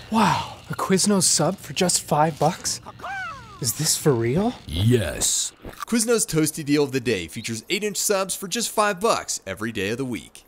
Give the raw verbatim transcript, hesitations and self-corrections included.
Wow, a Quiznos sub for just five bucks? Is this for real? Yes. Quiznos Toasty deal of the day features eight inch subs for just five bucks every day of the week.